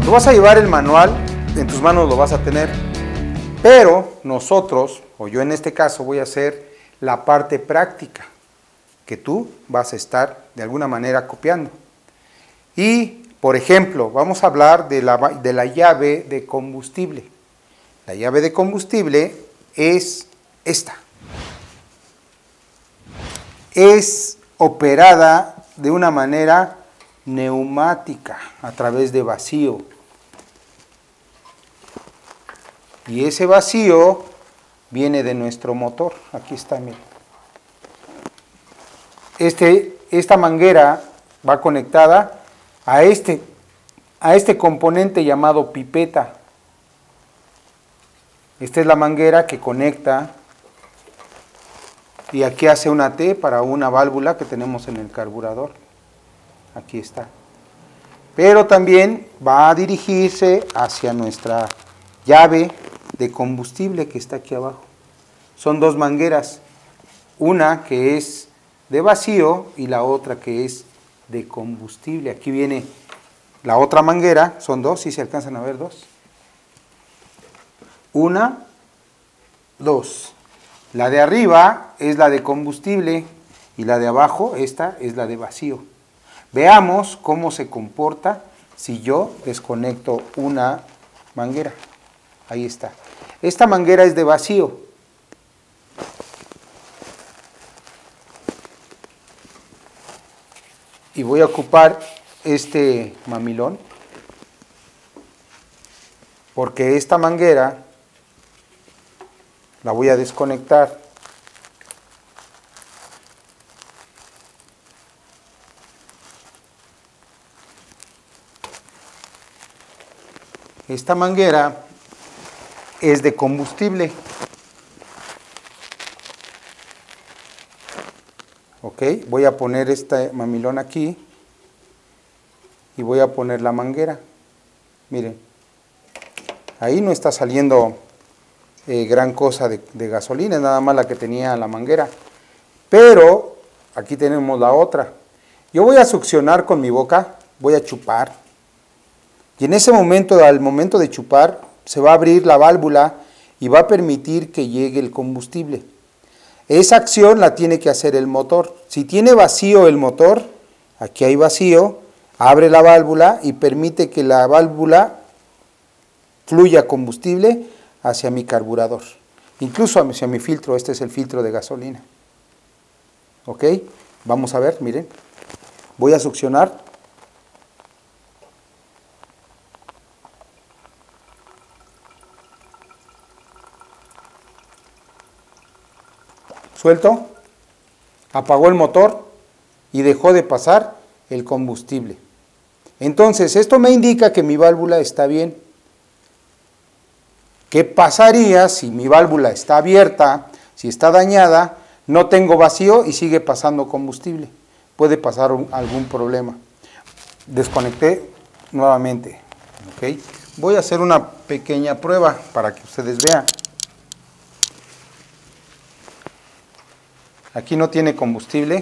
Tú vas a llevar el manual, en tus manos lo vas a tener, pero nosotros, o yo en este caso, voy a hacer la parte práctica, que tú vas a estar de alguna manera copiando. Y, por ejemplo, vamos a hablar de la llave de combustible. La llave de combustible es esta. Es operada de una manera neumática, a través de vacío. Y ese vacío viene de nuestro motor. Aquí está, miren. Esta manguera va conectada a este componente llamado pipeta. Esta es la manguera que conecta, y aquí hace una T para una válvula que tenemos en el carburador. Aquí está. Pero también va a dirigirse hacia nuestra llave de combustible que está aquí abajo. Son dos mangueras, una que es de vacío y la otra que es de combustible. Aquí viene la otra manguera, son dos, si se alcanzan a ver, dos. Una, dos. La de arriba es la de combustible y la de abajo, esta es la de vacío. Veamos cómo se comporta si yo desconecto una manguera. Ahí está. Esta manguera es de vacío. Y voy a ocupar este mamilón, porque esta manguera la voy a desconectar. Esta manguera es de combustible. Ok, voy a poner este mamilón aquí y voy a poner la manguera. Miren, ahí no está saliendo gran cosa de gasolina, es nada más la que tenía la manguera. Pero aquí tenemos la otra. Yo voy a succionar con mi boca, voy a chupar. Y en ese momento, al momento de chupar, se va a abrir la válvula y va a permitir que llegue el combustible. Esa acción la tiene que hacer el motor. Si tiene vacío el motor, aquí hay vacío, abre la válvula y permite que la válvula fluya combustible hacia mi carburador, incluso hacia mi filtro. Este es el filtro de gasolina. Ok, vamos a ver, miren, voy a succionar. Suelto, apagó el motor y dejó de pasar el combustible. Entonces, esto me indica que mi válvula está bien. ¿Qué pasaría si mi válvula está abierta, si está dañada, no tengo vacío y sigue pasando combustible? Puede pasar algún problema. Desconecté nuevamente. ¿Okay? Voy a hacer una pequeña prueba para que ustedes vean. Aquí no tiene combustible,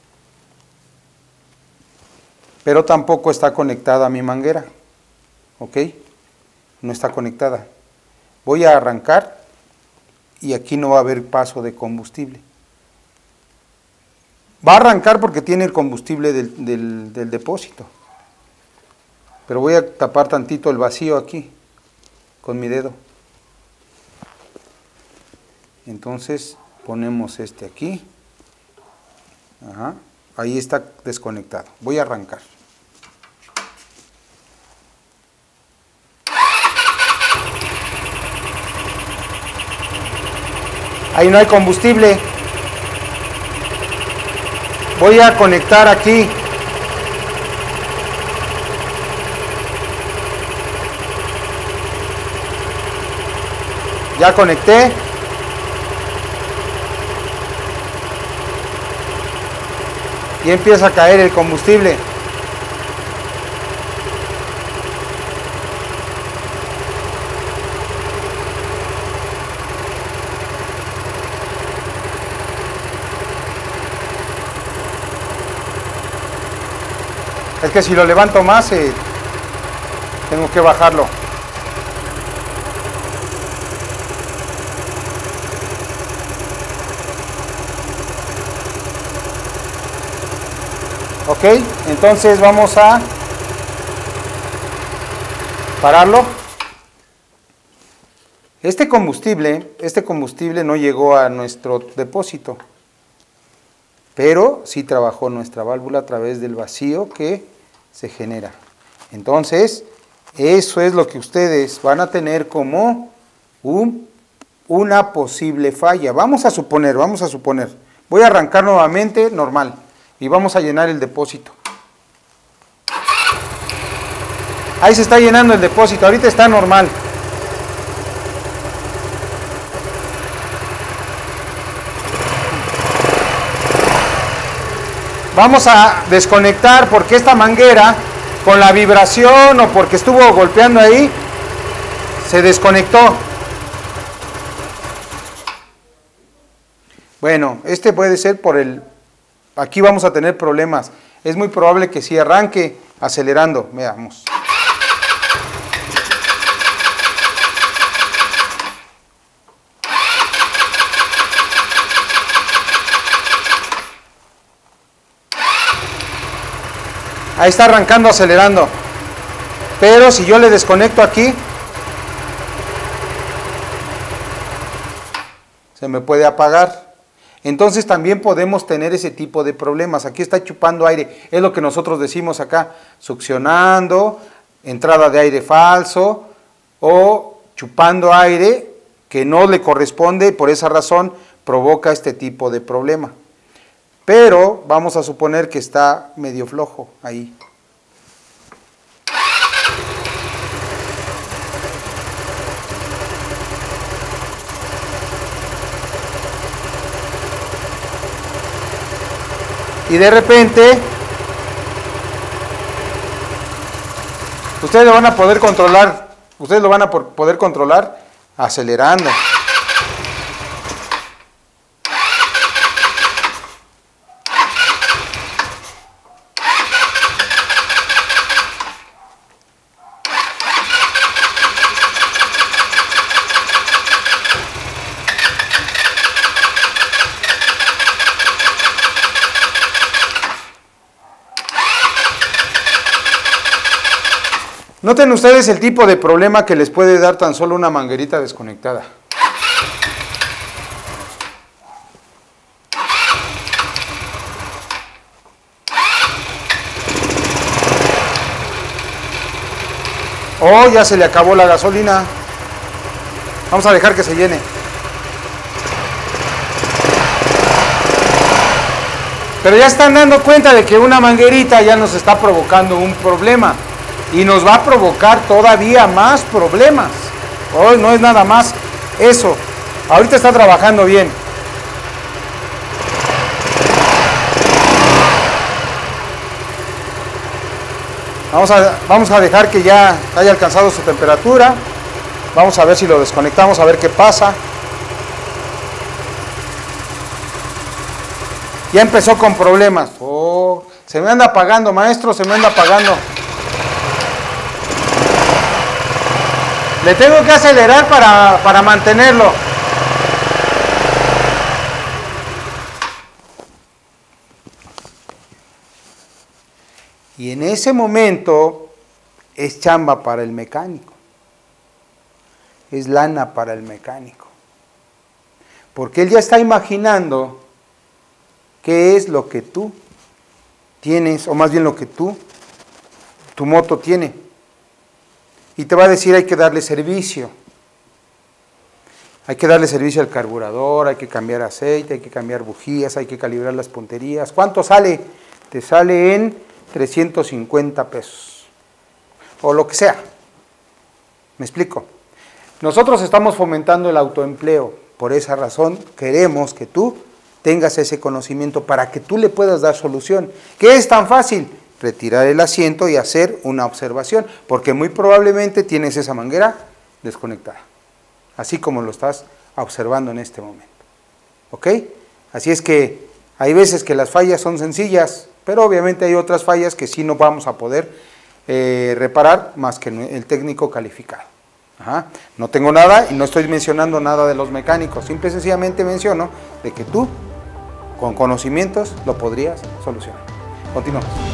pero tampoco está conectada a mi manguera. ¿Ok? No está conectada. Voy a arrancar y aquí no va a haber paso de combustible. Va a arrancar porque tiene el combustible del depósito. Pero voy a tapar tantito el vacío aquí con mi dedo. Entonces ponemos este aquí. Ajá, ahí está desconectado. Voy a arrancar. Ahí no hay combustible. Voy a conectar aquí. Ya conecté. Y empieza a caer el combustible. Es que si lo levanto más, Tengo que bajarlo. Ok, entonces vamos a pararlo. Este combustible no llegó a nuestro depósito, pero sí trabajó nuestra válvula a través del vacío que se genera. Entonces, eso es lo que ustedes van a tener como una posible falla. Vamos a suponer. Voy a arrancar nuevamente normal y vamos a llenar el depósito. Ahí se está llenando el depósito, ahorita está normal. Vamos a desconectar porque esta manguera, con la vibración o porque estuvo golpeando ahí, se desconectó. Bueno, este puede ser por el... Aquí vamos a tener problemas. Es muy probable que sí arranque acelerando. Veamos. Ahí está arrancando, acelerando. Pero si yo le desconecto aquí, se me puede apagar. Entonces también podemos tener ese tipo de problemas. Aquí está chupando aire. Es lo que nosotros decimos acá. Succionando, entrada de aire falso o chupando aire que no le corresponde y por esa razón provoca este tipo de problema. Pero vamos a suponer que está medio flojo ahí. Y de repente, ustedes lo van a poder controlar, acelerando. Noten ustedes el tipo de problema que les puede dar tan solo una manguerita desconectada. Oh, ya se le acabó la gasolina. Vamos a dejar que se llene. Pero ya están dando cuenta de que una manguerita ya nos está provocando un problema. Y nos va a provocar todavía más problemas. Hoy no es nada más eso. Ahorita está trabajando bien. Vamos a dejar que ya haya alcanzado su temperatura. Vamos a ver si lo desconectamos, a ver qué pasa. Ya empezó con problemas. Oh, se me anda apagando, maestro, se me anda apagando. Le tengo que acelerar para mantenerlo. Y en ese momento es chamba para el mecánico. Es lana para el mecánico. Porque él ya está imaginando qué es lo que tú tienes, o más bien lo que tu moto tiene. Y te va a decir, hay que darle servicio. Hay que darle servicio al carburador, hay que cambiar aceite, hay que cambiar bujías, hay que calibrar las punterías. ¿Cuánto sale? Te sale en 350 pesos. O lo que sea. ¿Me explico? Nosotros estamos fomentando el autoempleo. Por esa razón queremos que tú tengas ese conocimiento para que tú le puedas dar solución. ¿Qué es tan fácil? Retirar el asiento y hacer una observación, porque muy probablemente tienes esa manguera desconectada, así como lo estás observando en este momento. ¿Ok? Así es que hay veces que las fallas son sencillas, pero obviamente hay otras fallas que sí no vamos a poder reparar más que el técnico calificado. Ajá. No tengo nada y no estoy mencionando nada de los mecánicos, simple y sencillamente menciono de que tú con conocimientos lo podrías solucionar. Continuamos.